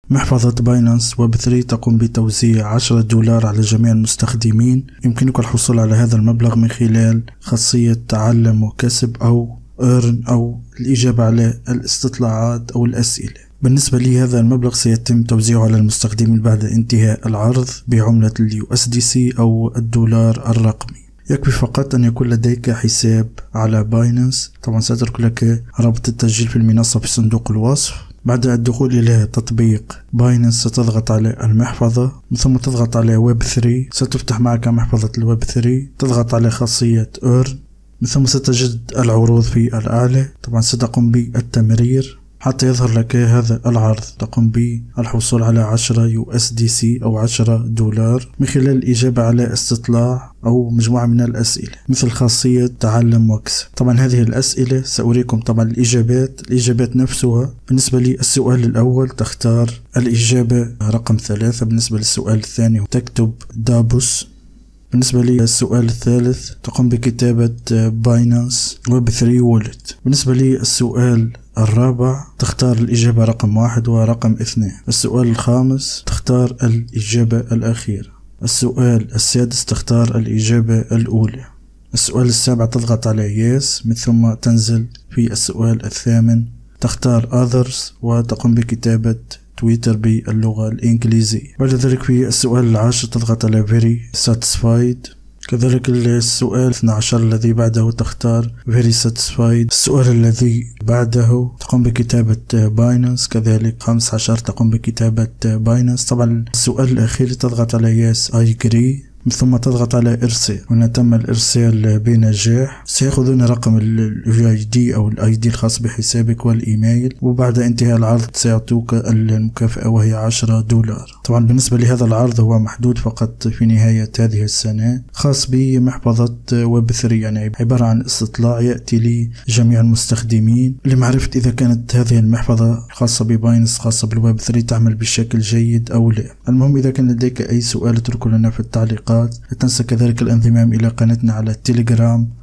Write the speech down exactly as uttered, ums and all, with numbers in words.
محفظة باينانس ويب ثري تقوم بتوزيع عشرة دولار على جميع المستخدمين. يمكنك الحصول على هذا المبلغ من خلال خاصية تعلم وكسب أو earn أو الإجابة على الاستطلاعات أو الأسئلة. بالنسبة لي هذا المبلغ سيتم توزيعه على المستخدمين بعد انتهاء العرض بعملة اليو اس دي سي أو الدولار الرقمي. يكفي فقط أن يكون لديك حساب على باينانس. طبعا سأترك لك رابط التسجيل في المنصة في صندوق الوصف. بعد الدخول إلى تطبيق باينانس ستضغط على المحفظة ثم تضغط على ويب ثري. ستفتح معك محفظة الويب ثري. تضغط على خاصية earn ثم ستجد العروض في الأعلى. طبعا ستقوم بالتمرير حتى يظهر لك هذا العرض. تقوم بالحصول على عشرة يو اس دي سي أو عشرة دولار من خلال الإجابة على استطلاع أو مجموعة من الأسئلة مثل خاصية تعلم واكسب. طبعا هذه الأسئلة سأريكم طبعا الإجابات الإجابات نفسها. بالنسبة للسؤال الأول تختار الإجابة رقم ثلاثة. بالنسبة للسؤال الثاني تكتب دابوس. بالنسبة للسؤال الثالث تقوم بكتابة باينانس ويب ثري وولت. بالنسبة للسؤال الرابع تختار الإجابة رقم واحد ورقم اثنين. السؤال الخامس تختار الإجابة الأخيرة. السؤال السادس تختار الإجابة الأولى. السؤال السابع تضغط على يس من ثم تنزل في السؤال الثامن تختار others وتقوم بكتابة تويتر باللغة الإنجليزية. بعد ذلك في السؤال العاشر تضغط على very satisfied. كذلك السؤال اثني عشر الذي بعده تختار very satisfied. السؤال الذي بعده تقوم بكتابة باينانس. كذلك خمسة عشر تقوم بكتابة باينانس. طبعا السؤال الأخير تضغط على yes I agree ثم تضغط على إرسال. هنا تم الإرسال بنجاح. سيأخذون رقم ال آي دي أو ال آي دي الخاص بحسابك والإيميل وبعد انتهاء العرض سيعطوك المكافأة وهي عشرة دولار. طبعا بالنسبة لهذا العرض هو محدود فقط في نهاية هذه السنة خاص بمحفظة ويب ثري يعني عبارة عن استطلاع يأتي لجميع المستخدمين لمعرفة إذا كانت هذه المحفظة الخاصة بباينانس خاصة بالويب ثري تعمل بشكل جيد أو لا. المهم إذا كان لديك أي سؤال اتركه لنا في التعليقات. لا تنسى كذلك الانضمام إلى قناتنا على التليجرام